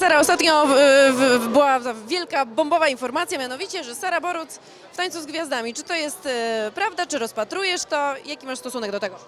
Sara, ostatnio była wielka bombowa informacja, mianowicie, że Sara Boruc w Tańcu z Gwiazdami. Czy to jest prawda, czy rozpatrujesz to? Jaki masz stosunek do tego?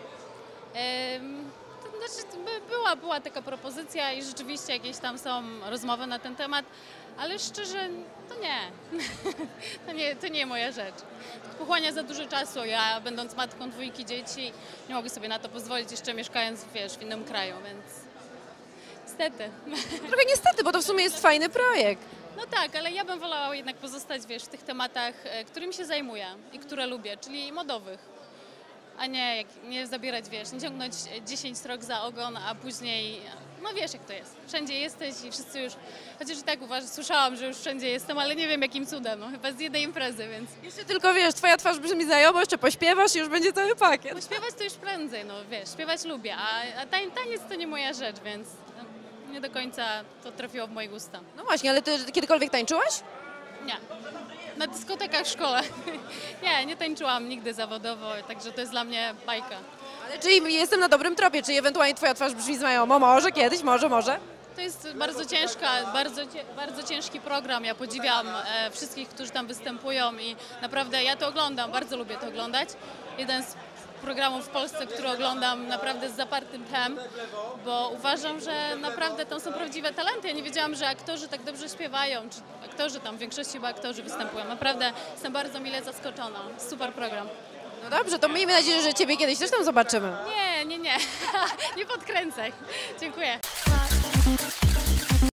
To znaczy, była taka propozycja i rzeczywiście jakieś tam są rozmowy na ten temat, ale szczerze to nie. To nie moja rzecz. To pochłania za dużo czasu. Ja, będąc matką 2 dzieci, nie mogę sobie na to pozwolić, jeszcze mieszkając, wiesz, w innym kraju, więc niestety. Trochę niestety, bo to w sumie jest fajny projekt. No tak, ale ja bym wolała jednak pozostać, wiesz, w tych tematach, którymi się zajmuję i które lubię, czyli modowych. A nie zabierać, wiesz, nie ciągnąć 10 srok za ogon, a później, no wiesz jak to jest. Wszędzie jesteś i wszyscy już, chociaż i tak słyszałam, że już wszędzie jestem, ale nie wiem jakim cudem, no, chyba z jednej imprezy, więc... Jeszcze tylko, wiesz, twoja twarz brzmi znajomo, jeszcze pośpiewasz i już będzie cały pakiet. Bo śpiewać to już prędzej, no wiesz, śpiewać lubię, a taniec to nie moja rzecz, więc nie do końca to trafiło w moje gusta. No właśnie, ale ty kiedykolwiek tańczyłaś? Nie. Na dyskotekach w szkole. Nie tańczyłam nigdy zawodowo, także to jest dla mnie bajka. Ale czyli jestem na dobrym tropie, czy ewentualnie twoja twarz brzmi znajomo? Może kiedyś, może? To jest bardzo ciężki program. Ja podziwiam wszystkich, którzy tam występują i naprawdę ja to oglądam, bardzo lubię to oglądać. Jeden z programów w Polsce, który oglądam naprawdę z zapartym tchem, bo uważam, że naprawdę tam są prawdziwe talenty. Ja nie wiedziałam, że aktorzy tak dobrze śpiewają, czy aktorzy tam, w większości chyba aktorzy występują. Naprawdę jestem bardzo mile zaskoczona. Super program. No dobrze, to miejmy nadzieję, że ciebie kiedyś też tam zobaczymy. Nie. Nie podkręcaj. Dziękuję.